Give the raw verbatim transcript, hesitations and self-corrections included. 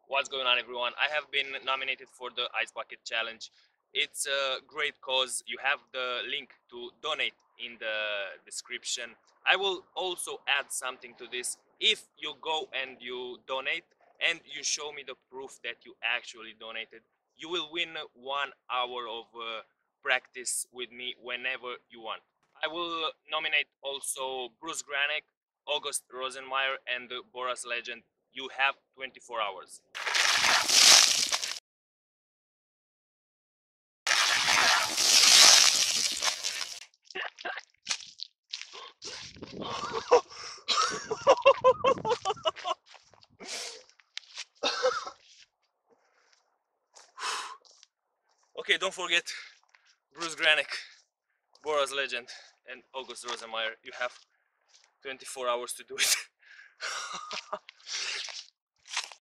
What's going on, everyone? I have been nominated for the Ice Bucket Challenge. It's a great cause. You have the link to donate in the description. I will also add something to this. If you go and you donate and you show me the proof that you actually donated, you will win one hour of uh, practice with me whenever you want. I will nominate also Bruce Granek, August Rosenmeyer, and Boras Legend. You have twenty-four hours. Okay, don't forget Bruce Granek, Boras Legend, and August Rosenmeyer. You have twenty-four hours to do it.